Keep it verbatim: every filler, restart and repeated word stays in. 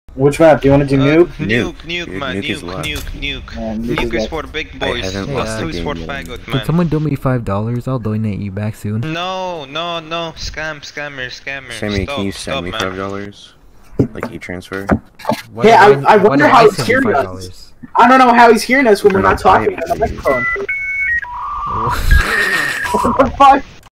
Which map? Do you want to do Uh, nuke? nuke, nuke, Dude, man, nuke is nuke, love. nuke, nuke. Yeah, nuke Nuke is is for big I boys. haven't Plus lost two the is game for yet. faggot, Can man. someone do me five dollars? I'll donate you back soon. No, no, no, scam, scammer, scammer. Sammy, stop, can you stop, send me man. five dollars? Like e-transfer? Why, Hey, I- why- I why wonder do how I he's send you hearing us. five dollars? I don't know how he's hearing us when we're Turn not off my talking on the ability. microphone. What the fuck?